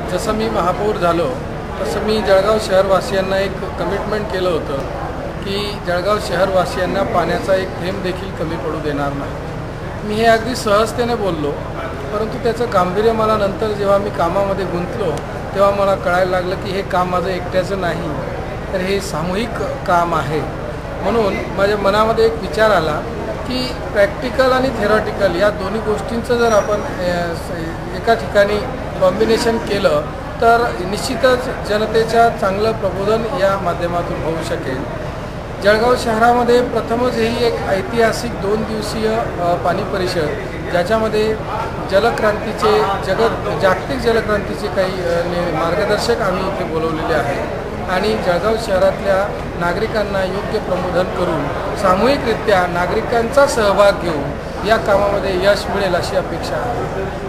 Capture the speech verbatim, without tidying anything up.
जसं मी महापौर झालो तसं मी जळगाव शहरवासियांना एक कमिटमेंट केलं होतं की जळगाव शहरवासियांना पाण्याचा एक थेंब देखील कमी पडू देणार नाही। मी हे अगदी सहजतेने बोललो, परंतु त्याचं गांभीर्य मला नंतर जेव्हा मी कामामध्ये गुंतलो तेव्हा मला कळायला लागलं की हे काम माझं एकट्याचं नाही, तर हे सामूहिक काम आहे। म्हणून माझ्या मनामध्ये एक विचार आला की प्रॅक्टिकल आणि थेरॉटिकल या दोन्ही गोष्टींचं जर आपण एका ठिकाणी कॉम्बिनेशन केलं तर निश्चितच जनतेच्या चांगलं प्रबोधन या माध्यमातून होऊ शकेल। जळगाव शहरामध्ये प्रथमच ही एक ऐतिहासिक दोन दिवसीय पाणी परिषद ज्याच्यामध्ये जलक्रांतीचे जगत जागतिक जलक्रांतीचे काही मार्गदर्शक आम्ही इथे बोलवलेले आहेत आणि जळगाव शहरातल्या नागरिकांना योग्य प्रबोधन करून सामूहिकरित्या नागरिकांचा सहभाग घेऊन या कामामध्ये यश मिळेल अशी अपेक्षा आहे।